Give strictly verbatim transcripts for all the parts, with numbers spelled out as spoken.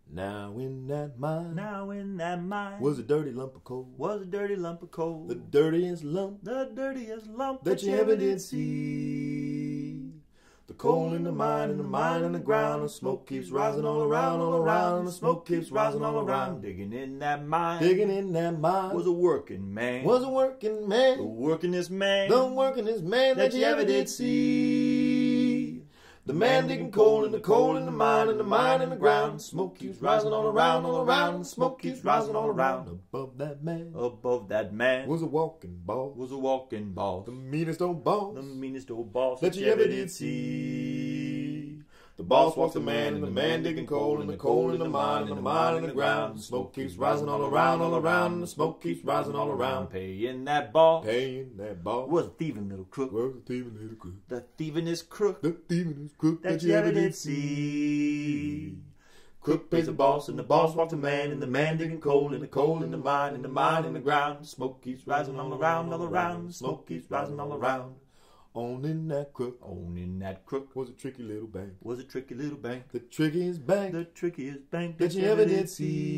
Now in that mine Now in that mine was a dirty lump of coal. was a dirty lump of coal. The dirtiest lump The dirtiest lump that you ever did see. The coal in the mine, and the mine in the ground, the smoke keeps rising all around, all around, and the smoke keeps rising all around. Digging in that mine, Digging in that mine was a working man. was a working the man, workingest man the workingest man that you ever did see. The man digging coal in the coal in the mine, and the mine in the ground, the smoke keeps rising all around, all around, and the smoke keeps rising all around. Above that man Above that man was a walking boss, was a walking boss. the meanest old boss The meanest old boss that you ever did see. The boss walks the man, and the man digging coal, and the coal in the mine, and the mine in the ground. The smoke keeps rising all around, all around, and the smoke keeps rising all around. Paying that boss Paying that boss was a thieving little crook. was a thieving little crook. The thievingest crook The thievingest crook that you ever did see. Crook pays the boss, and the boss walks the man, and the man digging coal, and the coal in the mine, and the mine in the ground. The smoke keeps rising all around, all around, the smoke keeps rising all around. On in that crook, On in that crook was a tricky little bank. was a tricky little bank. The trickiest bank The trickiest bank that you ever did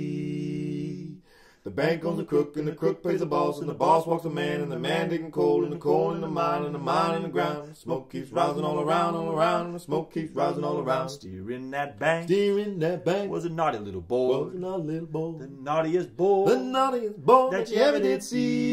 see. The bank owns the crook, and the crook pays the boss, and the boss walks the man, and the man digging coal, and the coal in the mine, and the mine in the ground. Smoke keeps rising all around, all around, and the smoke keeps rising all around. Steering that bank Steering that bank was a naughty little boy. was not a little boy, The naughtiest boy the naughtiest boy that you ever did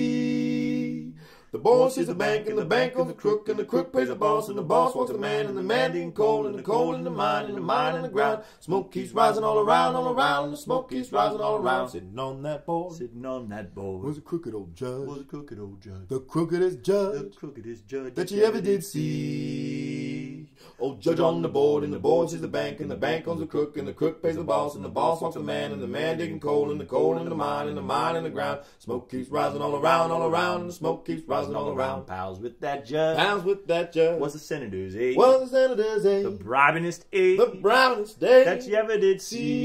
see. The boss is the bank, and the bank owns the crook, and the crook pays the boss, and the boss walks the man, and the man digging coal, and the coal in the mine, and the mine in the ground. Smoke keeps rising all around, all around, and the smoke keeps rising all around. Sitting on that board Sitting on that board was a crooked old judge, was a crooked old judge. the crookedest The judge crookedest judge that you ever did see. Old judge on the board, and the board is the bank, and the bank owns the crook, and the crook pays the boss, and the boss walks the man, and the man digging coal, and the coal in the mine, and the mine in the ground. Smoke keeps rising all around, all around, and the smoke keeps rising all around. Pals with that judge Pounds with that judge was the senator's aide. was the senator's aide, The bribingest aide the brownest day that you ever did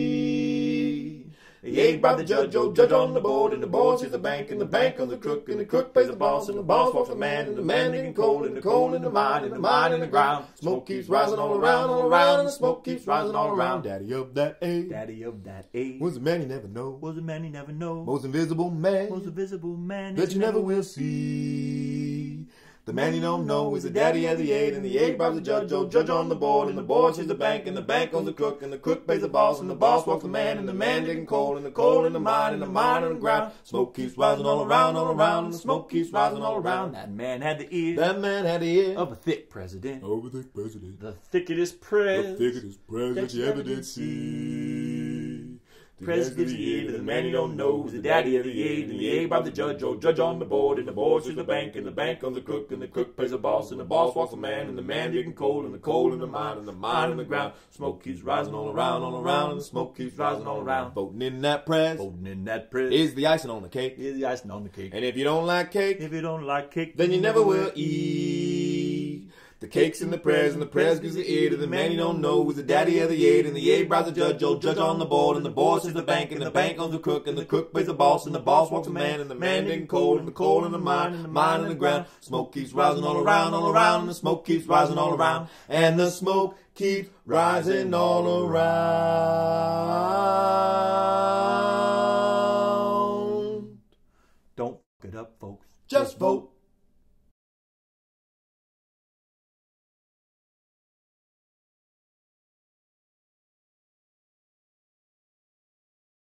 see. The aide bribed the judge, old judge on the board, and the board sees the bank, and the bank owns the crook, and the crook pays the boss, and the boss walks the man, and the man digging coal, and the coal in the mine, and the mine in the ground. Smoke keeps rising all around, all around, and the smoke keeps rising all around. Daddy of that aide Daddy of that aide was a man you never know, was a man you never know. most invisible man Was a visible man that you never will see. The man you don't know is the daddy of the aide, and the aide bribes the judge, old judge on the board, and the board sees the bank, and the bank owns the crook, and the crook pays the boss, and the boss walks the man, and the man digging coal, and the coal in the mine, and the mine in the ground. Smoke keeps rising all around, all around, and the smoke keeps rising all around. That man had the ear That man had the ear of a thick president. over the president, The thickest the press. thickest president you ever did see. The Press daddy gives of the ear to the man you don't know, who's the daddy of the aide, and the aide by the judge, old judge on the board, and the board sees the bank, and the bank owns the crook, and the crook pays the boss, and the boss walks the man, and the man digging coal, and the coal in the mine, and the mine in the ground. Smoke keeps rising all around, all around, and the smoke keeps rising all around. Voting in that press Holding in that press is the icing on the cake. is the icing on the cake. And if you don't like cake, If you don't like cake, then you never will eat. The cake's in the prayers, and the prayers gives the ear to the man you don't know, who's the daddy of the aide, and the aide bribes the judge, old judge on the board, and the board sees the bank, and the bank owns the crook, and the crook pays the boss, and the boss walks the man, and the man digging coal, and the coal in the mine, and the mine in the ground. Smoke keeps rising all around, all around, and the smoke keeps rising all around, and the smoke keeps rising all around. don't fuck it up, folks. Just vote.